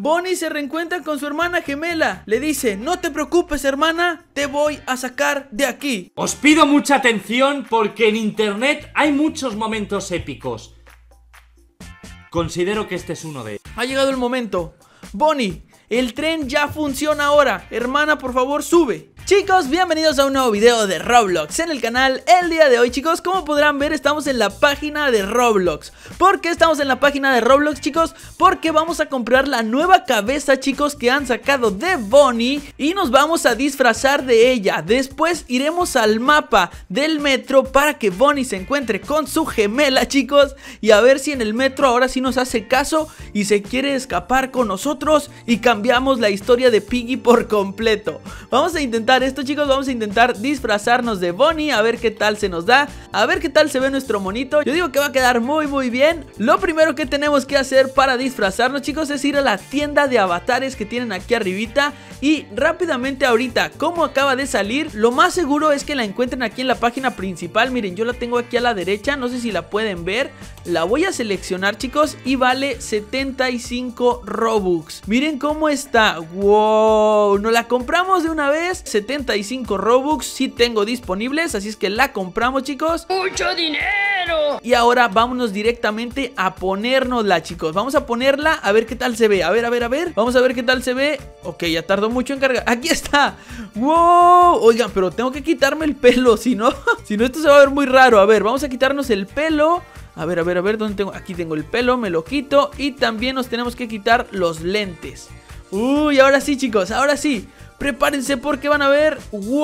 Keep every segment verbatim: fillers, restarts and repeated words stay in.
Bonnie se reencuentra con su hermana gemela. Le dice: no te preocupes, hermana, te voy a sacar de aquí. Os pido mucha atención porque en internet hay muchos momentos épicos. Considero que este es uno de ellos. Ha llegado el momento. Bonnie, el tren ya funciona ahora. Hermana, por favor, sube. Chicos, bienvenidos a un nuevo video de Roblox en el canal. El día de hoy, chicos, como podrán ver, estamos en la página de Roblox. ¿Por qué estamos en la página de Roblox, chicos? Porque vamos a comprar la nueva cabeza, chicos, que han sacado de Bonnie y nos vamos a disfrazar de ella. Después iremos al mapa del metro para que Bonnie se encuentre con su gemela, chicos, y a ver si en el metro ahora sí nos hace caso y se quiere escapar con nosotros y cambiamos la historia de Piggy por completo. Vamos a intentar esto, chicos, vamos a intentar disfrazarnos de Bonnie, a ver qué tal se nos da, a ver qué tal se ve nuestro monito. Yo digo que va a quedar muy muy bien. Lo primero que tenemos que hacer para disfrazarnos, chicos, es ir a la tienda de avatares que tienen aquí arribita. Y rápidamente ahorita, como acaba de salir, lo más seguro es que la encuentren aquí en la página principal. Miren, yo la tengo aquí a la derecha, no sé si la pueden ver. La voy a seleccionar, chicos, y vale setenta y cinco Robux. Miren cómo está, wow, nos la compramos de una vez. Setenta y cinco Robux sí tengo disponibles, así es que la compramos, chicos. ¡Mucho dinero! Y ahora vámonos directamente a ponérnosla, chicos. Vamos a ponerla, a ver qué tal se ve. A ver, a ver, a ver, vamos a ver qué tal se ve. Ok, ya tardó mucho en cargar. Aquí está, wow. Oigan, pero tengo que quitarme el pelo, si no, si no esto se va a ver muy raro. A ver, vamos a quitarnos el pelo. A ver, a ver, a ver, ¿dónde tengo? Aquí tengo el pelo, me lo quito. Y también nos tenemos que quitar los lentes. Uy, ahora sí, chicos, ahora sí. Prepárense porque van a ver.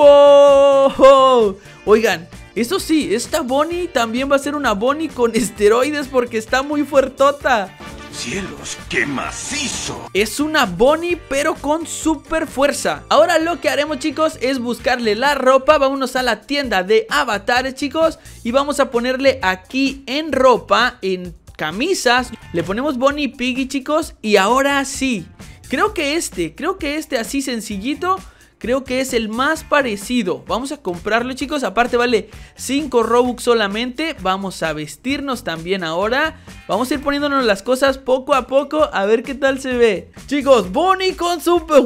¡Wow! Oigan, eso sí, esta Bonnie también va a ser una Bonnie con esteroides porque está muy fuertota. ¡Cielos, qué macizo! Es una Bonnie pero con super fuerza. Ahora lo que haremos, chicos, es buscarle la ropa. Vámonos a la tienda de avatares, chicos, y vamos a ponerle aquí en ropa, en camisas. Le ponemos Bonnie y Piggy, chicos, y ahora sí. Creo que este, creo que este así sencillito, creo que es el más parecido. Vamos a comprarlo, chicos, aparte vale cinco Robux solamente. Vamos a vestirnos también ahora. Vamos a ir poniéndonos las cosas poco a poco, a ver qué tal se ve. Chicos, Bonnie con super...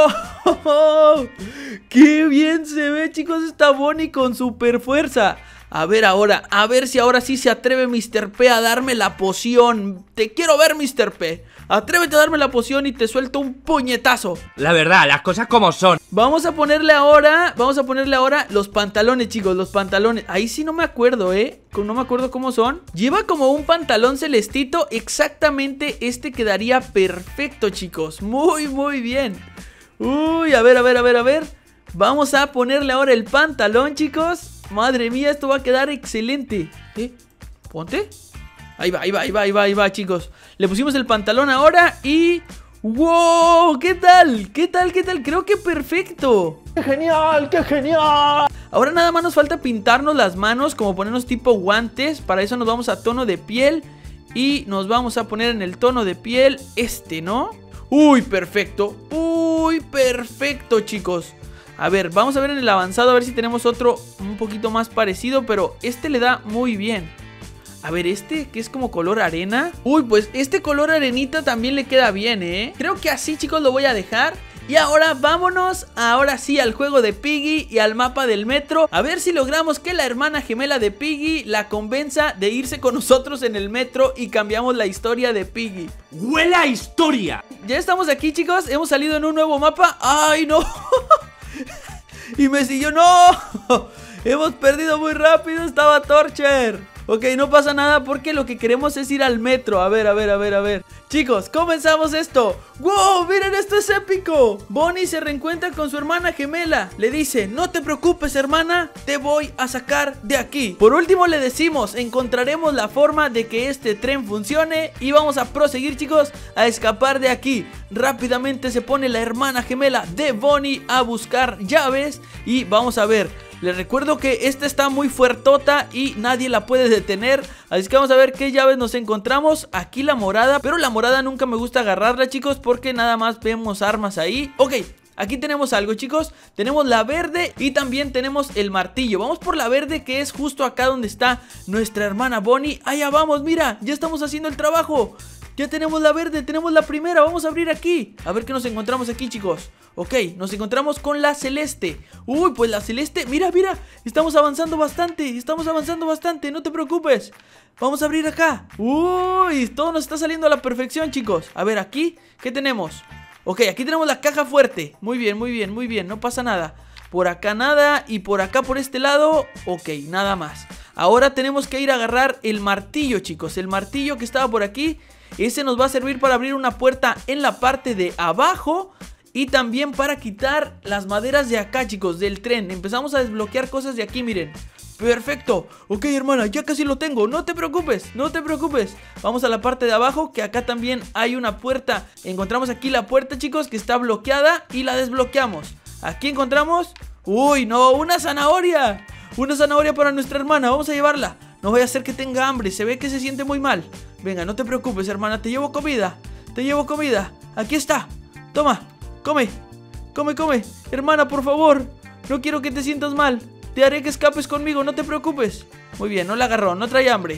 ¡Wow! ¡Qué bien se ve, chicos, esta Bonnie con super fuerza! A ver ahora, a ver si ahora sí se atreve mister P a darme la poción. Te quiero ver, mister P. Atrévete a darme la poción y te suelto un puñetazo. La verdad, las cosas como son. Vamos a ponerle ahora, vamos a ponerle ahora los pantalones, chicos, los pantalones. Ahí sí no me acuerdo, ¿eh? No me acuerdo cómo son. Lleva como un pantalón celestito. Exactamente este quedaría perfecto, chicos. Muy, muy bien. Uy, a ver, a ver, a ver, a ver. Vamos a ponerle ahora el pantalón, chicos. Madre mía, esto va a quedar excelente. ¿Eh? Ponte. Ahí va, ahí va, ahí va, ahí va, ahí va, chicos. Le pusimos el pantalón ahora y... ¡wow! ¿Qué tal? ¿Qué tal? ¿Qué tal? Creo que perfecto. ¡Qué genial! ¡Qué genial! Ahora nada más nos falta pintarnos las manos, como ponernos tipo guantes. Para eso nos vamos a tono de piel. Y nos vamos a poner en el tono de piel este, ¿no? ¡Uy, perfecto! ¡Uy, perfecto, chicos! A ver, vamos a ver en el avanzado, a ver si tenemos otro un poquito más parecido, pero este le da muy bien. A ver, este que es como color arena. Uy, pues este color arenita también le queda bien, ¿eh? Creo que así, chicos, lo voy a dejar. Y ahora vámonos, ahora sí, al juego de Piggy y al mapa del metro. A ver si logramos que la hermana gemela de Piggy la convenza de irse con nosotros en el metro y cambiamos la historia de Piggy. ¡Huele a historia! Ya estamos aquí, chicos, hemos salido en un nuevo mapa. ¡Ay, no! Y me siguió, ¡no! Hemos perdido muy rápido, estaba Torcher. Ok, no pasa nada porque lo que queremos es ir al metro. A ver, a ver, a ver, a ver. Chicos, comenzamos esto. ¡Wow! ¡Miren, esto es épico! Bonnie se reencuentra con su hermana gemela. Le dice: no te preocupes, hermana, te voy a sacar de aquí. Por último le decimos: encontraremos la forma de que este tren funcione. Y vamos a proseguir, chicos, a escapar de aquí. Rápidamente se pone la hermana gemela de Bonnie a buscar llaves. Y vamos a ver. Les recuerdo que esta está muy fuertota y nadie la puede detener. Así que vamos a ver qué llaves nos encontramos. Aquí la morada, pero la morada nunca me gusta agarrarla, chicos, porque nada más vemos armas ahí. Ok, aquí tenemos algo, chicos. Tenemos la verde y también tenemos el martillo. Vamos por la verde, que es justo acá donde está nuestra hermana Bonnie. Allá vamos, mira, ya estamos haciendo el trabajo. Ya tenemos la verde, tenemos la primera. Vamos a abrir aquí. A ver qué nos encontramos aquí, chicos. Ok, nos encontramos con la celeste. Uy, pues la celeste, mira, mira. Estamos avanzando bastante, estamos avanzando bastante. No te preocupes. Vamos a abrir acá. Uy, todo nos está saliendo a la perfección, chicos. A ver, aquí, ¿qué tenemos? Ok, aquí tenemos la caja fuerte. Muy bien, muy bien, muy bien, no pasa nada. Por acá nada y por acá por este lado, ok, nada más. Ahora tenemos que ir a agarrar el martillo, chicos. El martillo que estaba por aquí. Ese nos va a servir para abrir una puerta en la parte de abajo. Y también para quitar las maderas de acá, chicos, del tren. Empezamos a desbloquear cosas de aquí, miren. Perfecto. Ok, hermana, ya casi lo tengo. No te preocupes, no te preocupes. Vamos a la parte de abajo, que acá también hay una puerta. Encontramos aquí la puerta, chicos, que está bloqueada. Y la desbloqueamos. Aquí encontramos... Uy, no, una zanahoria. Una zanahoria para nuestra hermana, vamos a llevarla. No voy a hacer que tenga hambre, se ve que se siente muy mal. Venga, no te preocupes, hermana, te llevo comida. Te llevo comida, aquí está. Toma, come, come, come. Hermana, por favor, no quiero que te sientas mal. Te haré que escapes conmigo, no te preocupes. Muy bien, no la agarró, no trae hambre.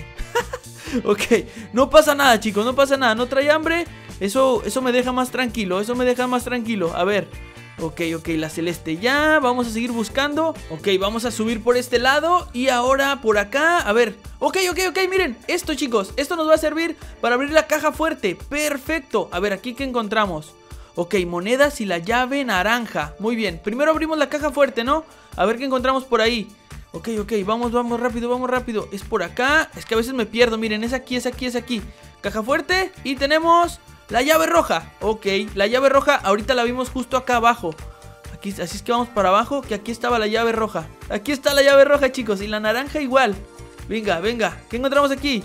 Ok, no pasa nada, chicos, no pasa nada. No trae hambre, eso, eso me deja más tranquilo. Eso me deja más tranquilo, a ver. Ok, ok, la celeste ya, vamos a seguir buscando. Ok, vamos a subir por este lado. Y ahora por acá, a ver. Ok, ok, ok, miren, esto, chicos, esto nos va a servir para abrir la caja fuerte. Perfecto, a ver, aquí ¿qué encontramos? Ok, monedas y la llave naranja. Muy bien, primero abrimos la caja fuerte, ¿no? A ver qué encontramos por ahí. Ok, ok, vamos, vamos rápido, vamos rápido. Es por acá, es que a veces me pierdo, miren, es aquí, es aquí, es aquí. Caja fuerte y tenemos... la llave roja, ok, la llave roja ahorita la vimos justo acá abajo. Aquí, así es que vamos para abajo, que aquí estaba la llave roja. Aquí está la llave roja, chicos, y la naranja igual. Venga, venga, ¿qué encontramos aquí?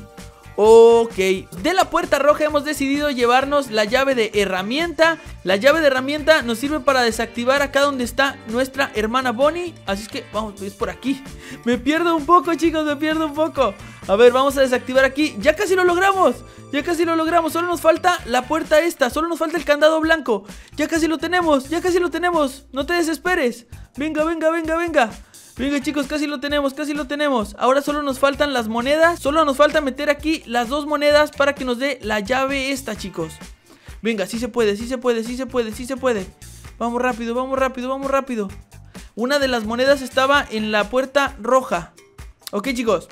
Ok, de la puerta roja hemos decidido llevarnos la llave de herramienta. La llave de herramienta nos sirve para desactivar acá donde está nuestra hermana Bonnie. Así es que, vamos, es por aquí. Me pierdo un poco, chicos, me pierdo un poco. A ver, vamos a desactivar aquí. Ya casi lo logramos, ya casi lo logramos. Solo nos falta la puerta esta, solo nos falta el candado blanco. Ya casi lo tenemos, ya casi lo tenemos. No te desesperes. Venga, venga, venga, venga. Venga, chicos, casi lo tenemos, casi lo tenemos. Ahora solo nos faltan las monedas. Solo nos falta meter aquí las dos monedas para que nos dé la llave esta, chicos. Venga, sí se puede, sí se puede, sí se puede, sí se puede. Vamos rápido, vamos rápido, vamos rápido. Una de las monedas estaba en la puerta roja. Ok, chicos,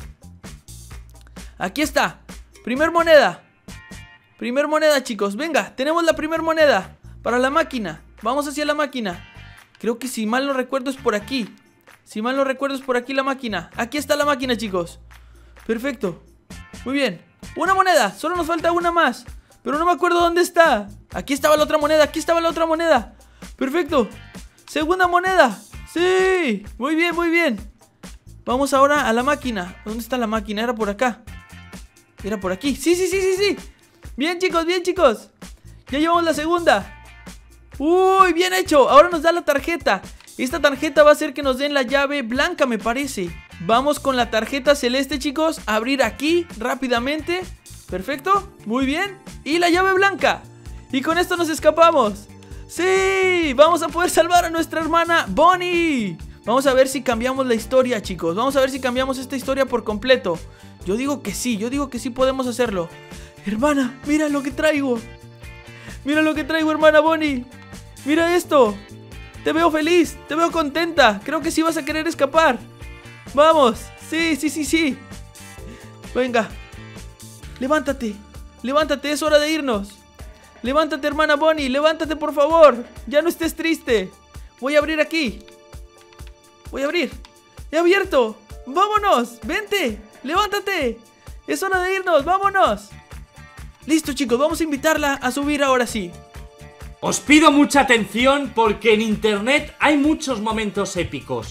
aquí está. Primer moneda. Primer moneda, chicos, venga, tenemos la primer moneda para la máquina. Vamos hacia la máquina. Creo que si mal no recuerdo es por aquí. Si mal no recuerdo es por aquí la máquina. Aquí está la máquina, chicos. Perfecto. Muy bien. Una moneda. Solo nos falta una más. Pero no me acuerdo dónde está. Aquí estaba la otra moneda. Aquí estaba la otra moneda. Perfecto. Segunda moneda. Sí. Muy bien, muy bien. Vamos ahora a la máquina. ¿Dónde está la máquina? Era por acá. Era por aquí. Sí, sí, sí, sí, sí. Bien, chicos, bien, chicos. Ya llevamos la segunda. Uy, bien hecho. Ahora nos da la tarjeta. Esta tarjeta va a hacer que nos den la llave blanca, me parece. Vamos con la tarjeta celeste, chicos. A abrir aquí rápidamente. Perfecto, muy bien. Y la llave blanca. Y con esto nos escapamos. ¡Sí! Vamos a poder salvar a nuestra hermana Bonnie. Vamos a ver si cambiamos la historia, chicos. Vamos a ver si cambiamos esta historia por completo. Yo digo que sí, yo digo que sí podemos hacerlo. Hermana, mira lo que traigo. Mira lo que traigo, hermana Bonnie. Mira esto. Te veo feliz, te veo contenta. Creo que sí vas a querer escapar. Vamos, sí, sí, sí, sí. Venga. Levántate, levántate, es hora de irnos. Levántate, hermana Bonnie, levántate, por favor. Ya no estés triste. Voy a abrir aquí. Voy a abrir. He abierto. Vámonos, vente, levántate. Es hora de irnos, vámonos. Listo, chicos, vamos a invitarla a subir ahora sí. Os pido mucha atención porque en internet hay muchos momentos épicos.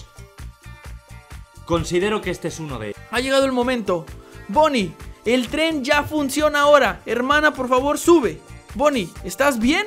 Considero que este es uno de ellos. Ha llegado el momento. Bonnie, el tren ya funciona ahora. Hermana, por favor, sube. Bonnie, ¿estás bien?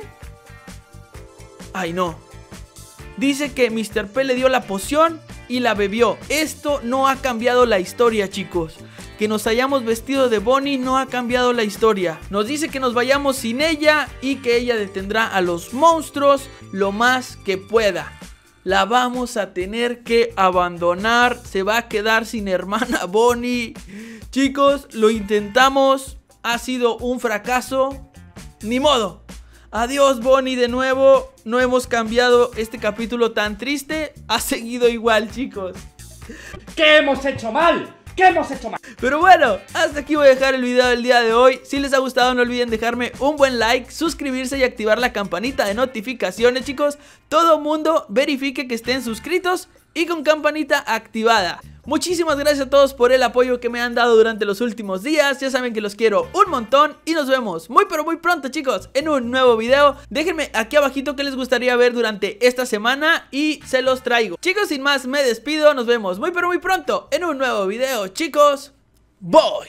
Ay, no. Dice que mister P le dio la poción y la bebió. Esto no ha cambiado la historia, chicos. Que nos hayamos vestido de Bonnie no ha cambiado la historia. Nos dice que nos vayamos sin ella y que ella detendrá a los monstruos lo más que pueda. La vamos a tener que abandonar. Se va a quedar sin hermana Bonnie. Chicos, lo intentamos. Ha sido un fracaso. Ni modo. Adiós, Bonnie, de nuevo. No hemos cambiado este capítulo tan triste. Ha seguido igual, chicos. ¿Qué hemos hecho mal? ¿Qué hemos hecho mal? Pero bueno, hasta aquí voy a dejar el video del día de hoy. Si les ha gustado, no olviden dejarme un buen like, suscribirse y activar la campanita de notificaciones, chicos. Todo mundo verifique que estén suscritos y con campanita activada. Muchísimas gracias a todos por el apoyo que me han dado durante los últimos días. Ya saben que los quiero un montón y nos vemos muy pero muy pronto, chicos, en un nuevo video. Déjenme aquí abajito qué les gustaría ver durante esta semana y se los traigo. Chicos, sin más me despido, nos vemos muy pero muy pronto en un nuevo video, chicos. Bye.